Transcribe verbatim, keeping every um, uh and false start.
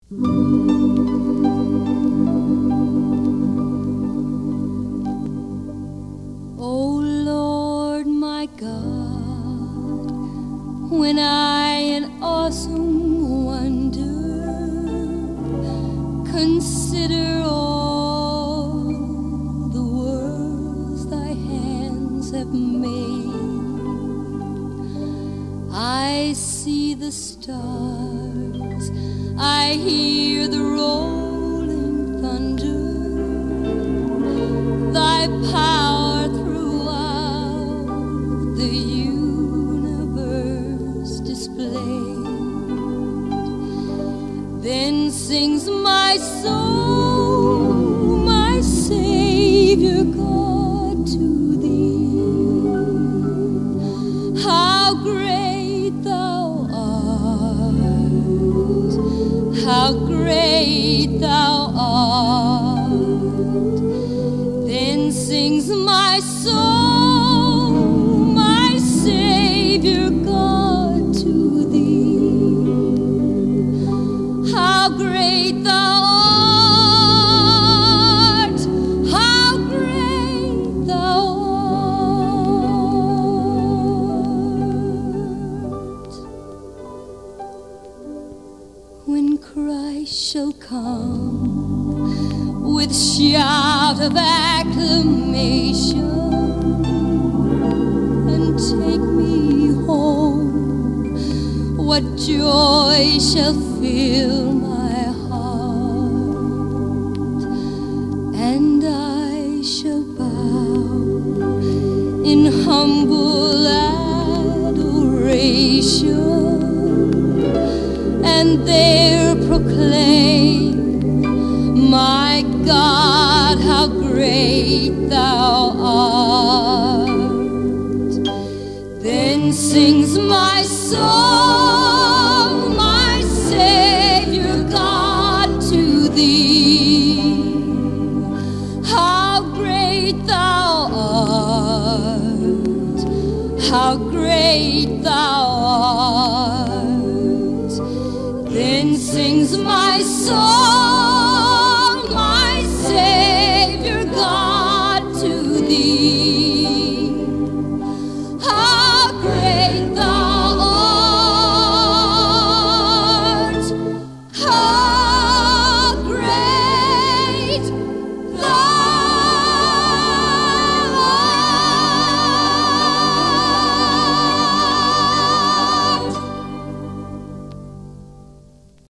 Oh Lord my God, when I in awesome wonder consider all the worlds thy hands have made, I see the stars, I hear the rolling thunder, thy power throughout the universe displayed. Then sings my soul, my Savior God, to thee. How great thou art, how great thou art. Then sings my soul, my Savior God, to thee. How great thou art, how great thou art. When Christ shall come with shout of acclamation and take me home, what joy shall fill my heart, and I shall bow in humble adoration and there proclaim, my God, how great thou art. Then sings my soul, my Savior God, to thee. How great thou art, how great thou art. Then sings my soul,